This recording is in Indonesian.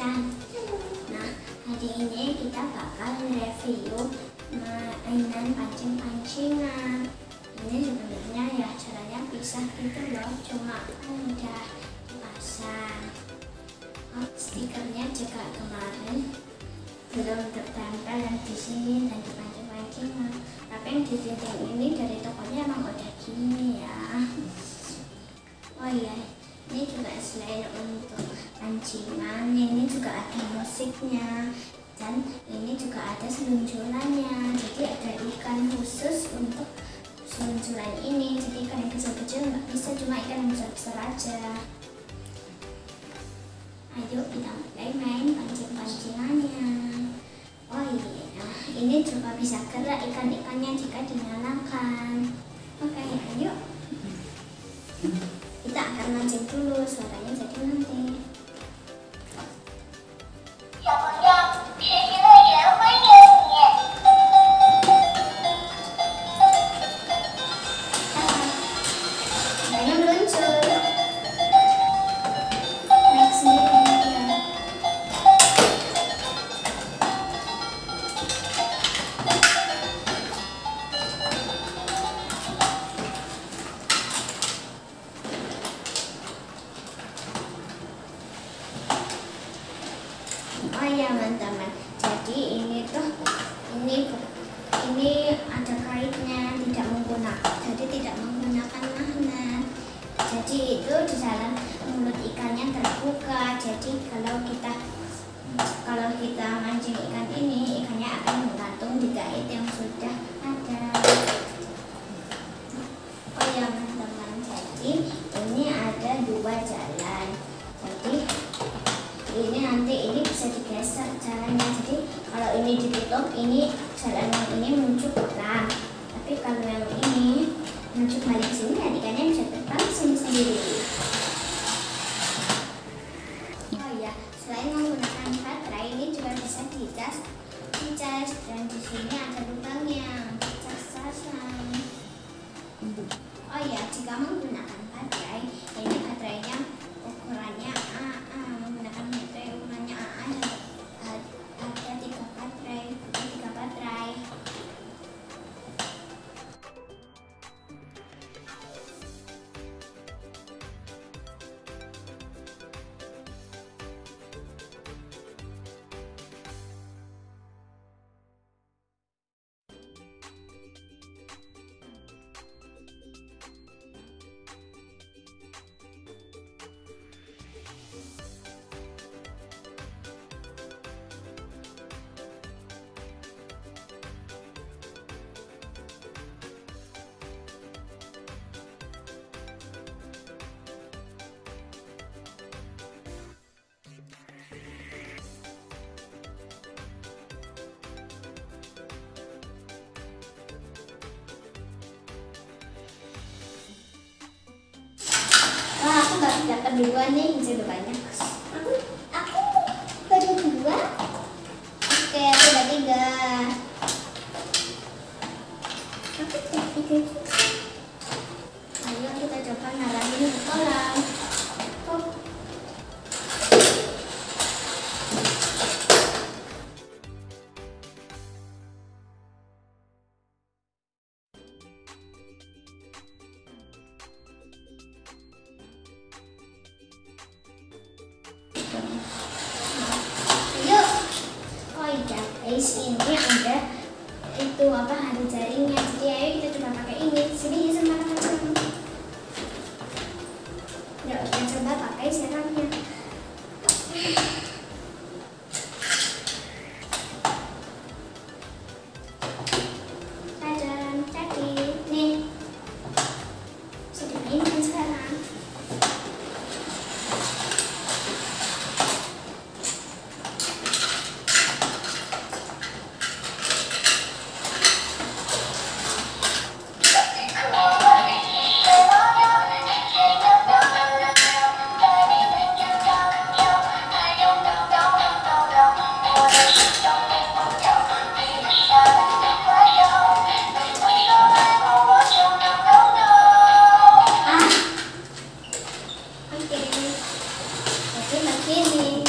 kalian. Nah, hari ini kita bakal review mainan pancing-pancingan. Ini sebenarnya ya caranya pisah gitu loh, cuma udah dipasang. Stikernya juga kemarin belum tertempel yang di sini dan di pancing-pancingan. Tapi yang di dinding ini dari tokonya emang udah gini ya. Oh iya, ini juga selain untuk pancingan, ini juga ada musiknya dan ini juga ada seluncurannya. Jadi ada ikan khusus untuk seluncuran ini. Jadi ikan yang kecil-kecil nggak bisa, cuma ikan yang besar-besar aja. Ayo kita mulai main pancing-pancingannya. Oh iya, ini juga bisa gerak ikan-ikannya jika dinyalakan. Oke, ayo. Kita akan mancing dulu, suaranya jadi nanti. Ikannya meluncur. Naik sendiri dia. Oh iya teman-teman, jadi ini ada kaitnya, tidak menggunakan magnet. Jadi itu di dalam mulut ikannya terbuka. Jadi kalau kita mancing ikan ini, ikannya akan menggantung di kait yang sudah ada. Oh iya teman-teman, jadi ini ada dua jalan. Jadi ini bisa digeser jalannya. Jadi kalau ini ditutup, ini jalan yang ini menuju pulang. Tapi kalau yang ini menuju balik sini, ikannya bisa terbang sendiri. Oh iya, selain menggunakan baterai, ini juga bisa dicas dan di sini ada lubangnya, cas-casan. Oh iya, jika menggunakan baterai, ini baterainya ukurannya AA, menggunakan baterai ukurannya AA dan ada 3 baterai. Wah, aku dapat 2 nih, jadi banyak. Aku baru 2. Oke, aku udah 3. Aku udah 3 juga. Ayo kita coba ngarahin ke kolam. Guys, ini ada ada jaringnya. Jadi ayo kita coba pakai ini. Sini sama teman-teman. Yuk kita coba pakai serangnya. Jadi nih bisa dimainkan sekarang. Oke, jadi begini.